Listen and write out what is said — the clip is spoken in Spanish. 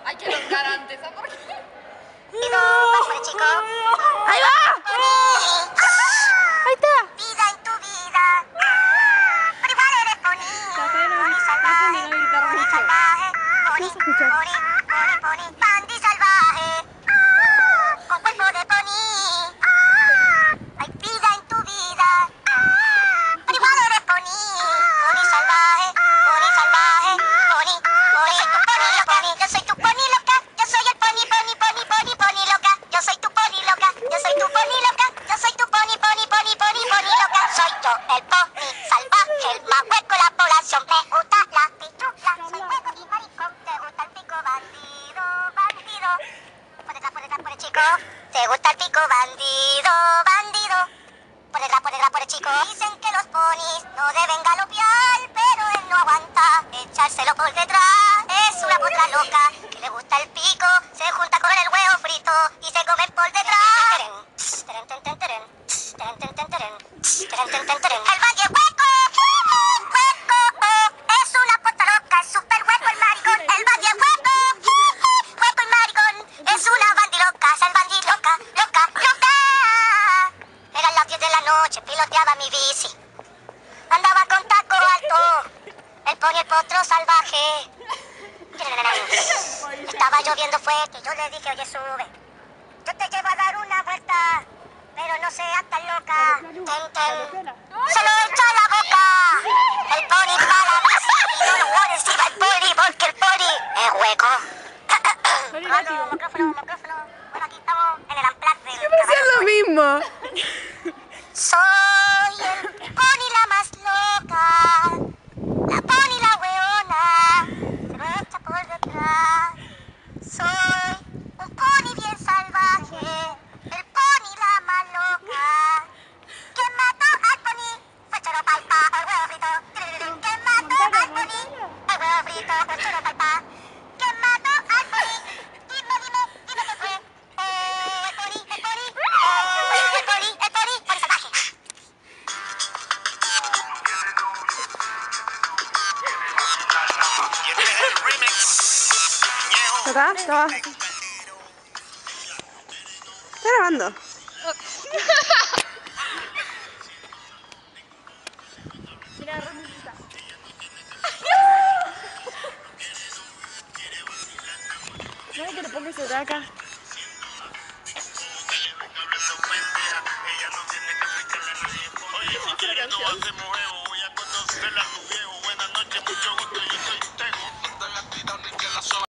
Hay que tocar antes, ¿sabes por qué? Chico. ¡Ahí va! ¡Ahí está! Vida en tu vida. Pero igual eres bonito. Pony salvaje. Pony salvaje. Pony, No se escucha. pony. Bandy salvaje. Con cuerpo de pony. Hay vida en tu vida. Pero igual eres pony. Pony salvaje. Pony salvaje. Pony. Yo soy tu pony loca. Yo soy el pony loca. Yo soy tu pony loca. Yo soy tu pony loca. Yo soy tu pony loca. Soy yo el pony salvaje, el más hueco de la población. Me gusta la pichula. Soy hueco y maricón. Te gusta el pico bandido. Por detrás, chico. Te gusta el pico bandido. Por el chico. Dicen que los ponis no deben galopear, pero él no aguanta echárselo por detrás. Es una potra loca que le gusta el pico. Se junta con el huevo frito y se comen por detrás. El valle hueco. Es una potra loca, es súper hueco el maricón. El valle hueco. Hueco y maricón. Es una bandiloca, es el bandiloca, loca. Eran las 10 de la noche, piloteaba mi bici. Andaba con taco alto, el pony, el potro salvaje. Estaba lloviendo fuerte, yo le dije, oye, sube. Yo te llevo a dar una vuelta, pero no seas tan loca. Se lo echa a la boca. El pony para la bici, no lo pone encima el pony, porque el pony es hueco. Micrófono. Bueno, aquí estamos en el unplugged del Siempre hacían lo mismo. Soy el pony la más loca, la pony la weona, se lo echa por detrás. Soy un pony bien salvaje, el pony la más loca. ¿Quién mató al pony? Fue Choro Palpa, el huevo frito. ¿Quién mató al pony? El huevo frito, fue Choro Palpa. ¿Quién mató al pony? Dime qué fue. El pony salvaje. ¿Está? Está grabando. Mira, Romita. No hay que le pongas eso de acá. Oye, si quieres no hacemos huevo, voy a conocerla a tu viejo. Buenas noches, mucho gusto.